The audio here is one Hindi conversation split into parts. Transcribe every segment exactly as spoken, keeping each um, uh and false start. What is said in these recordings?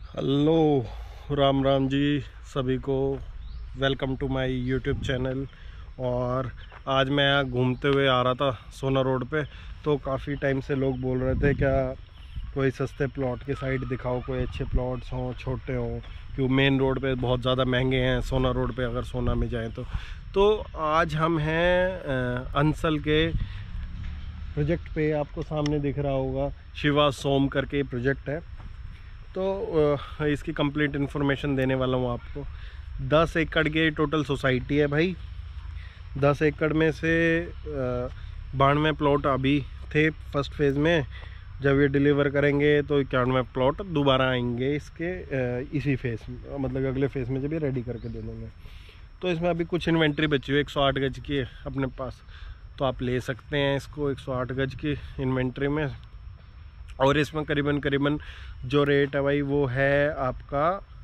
हेलो, राम राम जी सभी को। Welcome to my YouTube channel. और आज मैं यहाँ घूमते हुए आ रहा था सोना रोड पे, तो काफ़ी टाइम से लोग बोल रहे थे क्या कोई सस्ते प्लॉट के साइड दिखाओ, कोई अच्छे प्लॉट्स हों, छोटे हों, क्यों मेन रोड पे बहुत ज़्यादा महंगे हैं सोना रोड पे अगर सोना में जाएं तो तो आज हम हैं अंसल के प्रोजेक्ट पे। आपको सामने दिख रहा होगा शिवा सोम करके प्रोजेक्ट है, तो इसकी कंप्लीट इन्फॉर्मेशन देने वाला हूँ आपको। दस एकड़ की टोटल सोसाइटी है भाई। दस एकड़ में से बानवे प्लॉट अभी थे फर्स्ट फेज़ में। जब ये डिलीवर करेंगे तो इक्यानवे प्लॉट दोबारा आएंगे इसके इसी फेज़, मतलब अगले फेज़ में जब ये रेडी करके दे देंगे। तो इसमें अभी कुछ इन्वेंट्री बची हुई है, एक सौ आठ गज की है अपने पास, तो आप ले सकते हैं इसको एक सौ आठ गज की इन्वेंट्री में। और इसमें करीबन करीबन जो रेट है भाई वो है आपका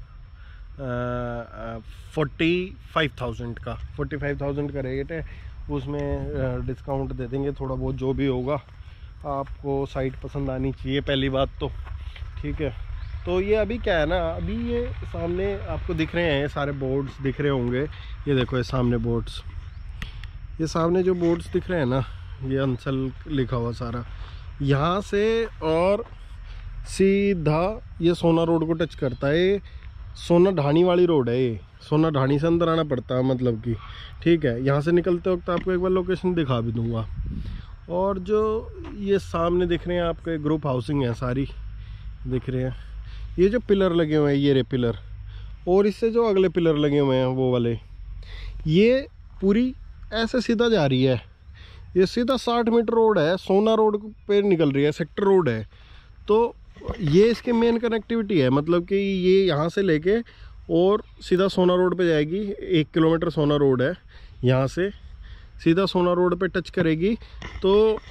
फोर्टी फाइव थाउजेंड का फोर्टी फाइव थाउजेंड का रेट है। उसमें डिस्काउंट दे देंगे थोड़ा बहुत जो भी होगा। आपको साइट पसंद आनी चाहिए पहली बात तो, ठीक है। तो ये अभी क्या है ना, अभी ये सामने आपको दिख रहे हैं सारे बोर्ड्स दिख रहे होंगे। ये देखो ये सामने बोर्ड्स, ये सामने जो बोर्ड्स दिख रहे हैं ना, ये अंसल लिखा हुआ सारा यहाँ से और सीधा ये सोना रोड को टच करता है। सोना ढाणी वाली रोड है ये, सोना ढाणी से अंदर आना पड़ता है मतलब कि, ठीक है। यहाँ से निकलते वक्त आपको एक बार लोकेशन दिखा भी दूंगा। और जो ये सामने दिख रहे हैं आपके ग्रुप हाउसिंग है सारी दिख रहे हैं। ये जो पिलर लगे हुए हैं ये रे पिलर, और इससे जो अगले पिलर लगे हुए हैं वो वाले, ये पूरी ऐसे सीधा जा रही है। ये सीधा साठ मीटर रोड है, सोना रोड पे निकल रही है, सेक्टर रोड है। तो ये इसकी मेन कनेक्टिविटी है, मतलब कि ये यहाँ से लेके और सीधा सोना रोड पे जाएगी। एक किलोमीटर सोना रोड है, यहाँ से सीधा सोना रोड पे टच करेगी। तो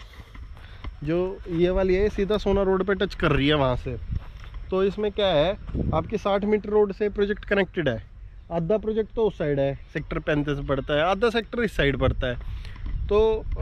जो ये वाली है सीधा सोना रोड पे टच कर रही है वहाँ से। तो इसमें क्या है, आपकी साठ मीटर रोड से प्रोजेक्ट कनेक्टेड है। आधा प्रोजेक्ट तो उस साइड है, सेक्टर पैंतीस पड़ता है, आधा सेक्टर इस साइड पड़ता है। तो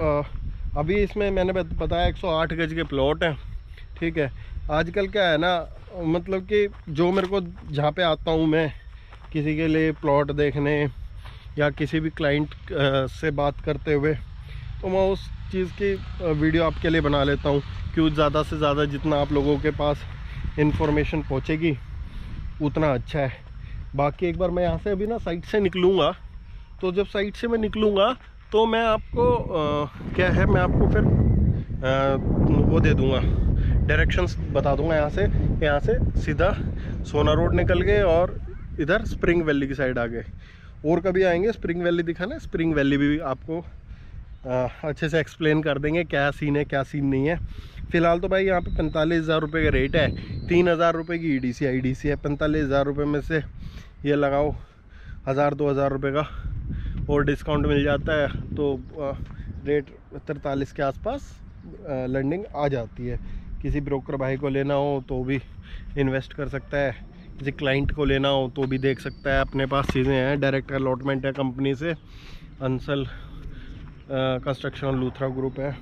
आ, अभी इसमें मैंने बताया एक सौ आठ गज के प्लॉट हैं, ठीक है। आजकल क्या है ना, मतलब कि जो मेरे को जहाँ पे आता हूँ मैं किसी के लिए प्लॉट देखने या किसी भी क्लाइंट से बात करते हुए, तो मैं उस चीज़ की वीडियो आपके लिए बना लेता हूँ। क्यों, ज़्यादा से ज़्यादा जितना आप लोगों के पास इन्फॉर्मेशन पहुँचेगी उतना अच्छा है। बाकी एक बार मैं यहाँ से अभी ना साइट से निकलूँगा, तो जब साइट से मैं निकलूँगा तो मैं आपको आ, क्या है मैं आपको फिर आ, वो दे दूँगा, डायरेक्शंस बता दूँगा। यहाँ से यहाँ से सीधा सोना रोड निकल गए और इधर स्प्रिंग वैली की साइड आ गए। और कभी आएंगे स्प्रिंग वैली दिखाना, स्प्रिंग वैली भी आपको आ, अच्छे से एक्सप्लेन कर देंगे क्या सीन है क्या सीन नहीं है। फ़िलहाल तो भाई यहाँ पे पैंतालीस हज़ार रुपये का रेट है, तीन हज़ार रुपये की E D C I D C है। पैंतालीस हज़ार रुपये में से ये लगाओ हज़ार दो हज़ार रुपये का और डिस्काउंट मिल जाता है, तो रेट तरतालीस के आसपास लैंडिंग आ जाती है। किसी ब्रोकर भाई को लेना हो तो भी इन्वेस्ट कर सकता है, किसी क्लाइंट को लेना हो तो भी देख सकता है। अपने पास चीज़ें हैं, डायरेक्ट अलॉटमेंट है कंपनी से। अंसल कंस्ट्रक्शन लूथरा ग्रुप है,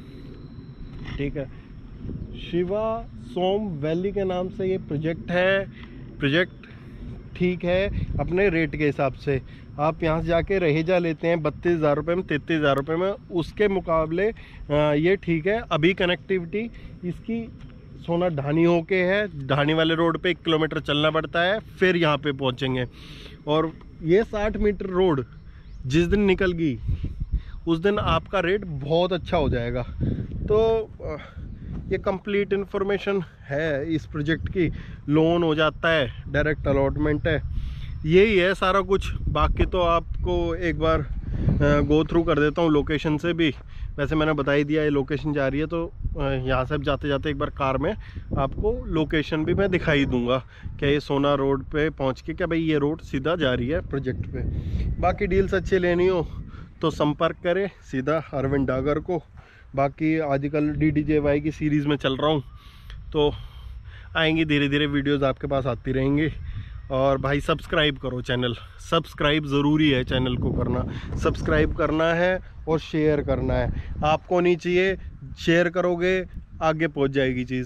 ठीक है। शिवा सोम वैली के नाम से ये प्रोजेक्ट है। प्रोजेक्ट ठीक है अपने रेट के हिसाब से। आप यहाँ से जाके रहेजा लेते हैं बत्तीस हज़ार रुपये में, तैंतीस हज़ार रुपये में, उसके मुकाबले ये ठीक है। अभी कनेक्टिविटी इसकी सोना ढाणी होके है, ढाणी वाले रोड पे एक किलोमीटर चलना पड़ता है, फिर यहाँ पे पहुँचेंगे। और ये साठ मीटर रोड जिस दिन निकल गई उस दिन आपका रेट बहुत अच्छा हो जाएगा। तो ये कंप्लीट इन्फॉर्मेशन है इस प्रोजेक्ट की। लोन हो जाता है, डायरेक्ट अलॉटमेंट है, यही है सारा कुछ। बाकी तो आपको एक बार गो थ्रू कर देता हूँ लोकेशन से भी। वैसे मैंने बता ही दिया ये लोकेशन जा रही है, तो यहाँ से जाते जाते एक बार कार में आपको लोकेशन भी मैं दिखाई दूंगा क्या ये सोना रोड पे पहुँच के क्या भाई ये रोड सीधा जा रही है प्रोजेक्ट पे। बाकी डील्स अच्छी लेनी हो तो संपर्क करें सीधा अरविंद डागर को। बाकी आजकल डी डी जे वाई की सीरीज़ में चल रहा हूँ, तो आएंगी धीरे धीरे वीडियोस आपके पास आती रहेंगी। और भाई सब्सक्राइब करो चैनल, सब्सक्राइब ज़रूरी है चैनल को करना। सब्सक्राइब करना है और शेयर करना है। आपको नहीं चाहिए, शेयर करोगे आगे पहुंच जाएगी चीज़।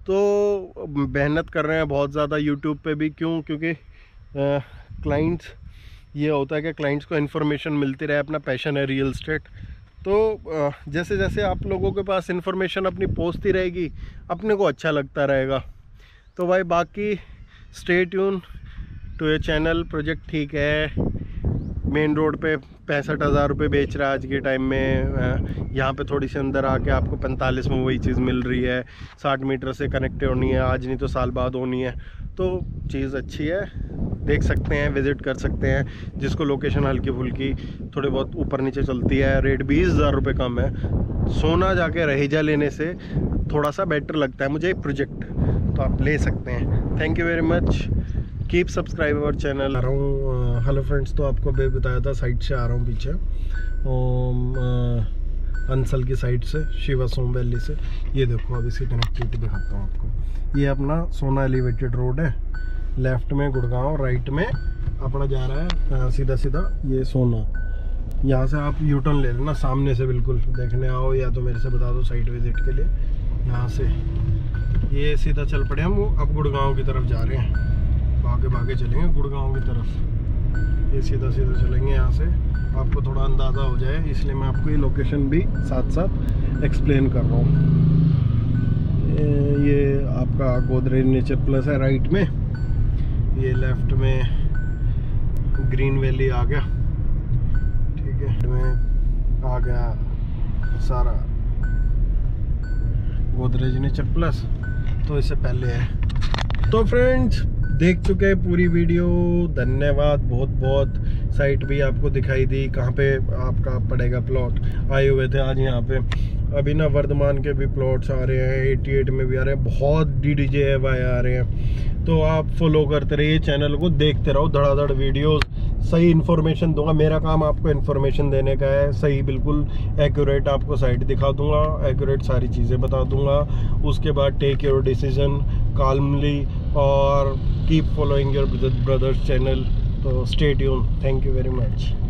तो मेहनत कर रहे हैं बहुत ज़्यादा यूट्यूब पे भी। क्यों? क्योंकि क्लाइंट्स, ये होता है कि क्लाइंट्स को इन्फॉर्मेशन मिलती रहे, अपना पैशन है रियल एस्टेट। तो जैसे जैसे आप लोगों के पास इन्फॉर्मेशन अपनी पहुंचती रहेगी, अपने को अच्छा लगता रहेगा। तो भाई बाकी स्टे ट्यून टू ये चैनल। प्रोजेक्ट ठीक है, मेन रोड पे पैंसठ हज़ार रुपये बेच रहा है आज के टाइम में। यहाँ पे थोड़ी सी अंदर आके आपको पैंतालीस में वही चीज़ मिल रही है। साठ मीटर से कनेक्ट होनी है, आज नहीं तो साल बाद होनी है। तो चीज़ अच्छी है, देख सकते हैं, विज़िट कर सकते हैं। जिसको लोकेशन हल्की फुल्की थोड़ी बहुत ऊपर नीचे चलती है, रेट बीस हज़ार रुपये कम है। सोना जाके रहीजा लेने से थोड़ा सा बेटर लगता है मुझे प्रोजेक्ट, तो आप ले सकते हैं। Thank you very much, keep subscribe our channel. आ रहा हूँ, हेलो फ्रेंड्स, तो आपको अभी बताया था साइड से आ रहा हूँ पीछे, अंसल की साइड से, शिवा सोम वैली से। ये देखो, अब इसकी कनेक्टिविटी दिखाता हूँ आपको। ये अपना सोना एलिवेटेड रोड है, लेफ्ट में गुड़गांव, राइट में अपना जा रहा है सीधा सीधा ये सोना। यहाँ से आप यू टर्न ले लेना, सामने से बिल्कुल देखने आओ, या तो मेरे से बता दो साइड विजिट के लिए। यहाँ से ये सीधा चल पड़े हम, अब गुड़गांव की तरफ जा रहे हैं, भागे भागे चलेंगे गुड़गांव की तरफ। ये सीधा सीधा चलेंगे यहाँ से, आपको थोड़ा अंदाज़ा हो जाए, इसलिए मैं आपको ये लोकेशन भी साथ साथ एक्सप्लेन कर रहा हूँ। ये आपका गोदरेज नेचर प्लस है राइट में, ये लेफ्ट में ग्रीन वैली आ गया, ठीक है, में आ गया सारा गोदरेज नेचर प्लस, तो इससे पहले है। तो फ्रेंड्स देख चुके हैं पूरी वीडियो, धन्यवाद बहुत बहुत। साइट भी आपको दिखाई दी, कहाँ पे आपका पड़ेगा प्लॉट। आए हुए थे आज यहाँ पे, अभी ना वर्धमान के भी प्लॉट्स आ रहे हैं, अठासी में भी आ रहे हैं, बहुत डी डी जे वाई आ रहे हैं। तो आप फॉलो करते रहिए चैनल को, देखते रहो धड़ाधड़ वीडियोस, सही इन्फॉर्मेशन दूंगा। मेरा काम आपको इन्फॉर्मेशन देने का है, सही बिल्कुल एक्यूरेट आपको साइट दिखा दूंगा, एक्यूरेट सारी चीज़ें बता दूंगा। उसके बाद टेक योर डिसीजन काल्मली और keep following your brother's channel. तो stay tune, thank you very much.